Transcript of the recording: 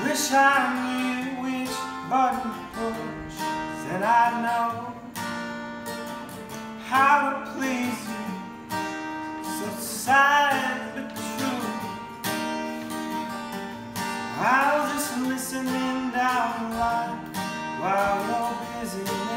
Wish I knew which button to push, then I'd know how to please you. So sad but true. I was just listening down the line while you're busy.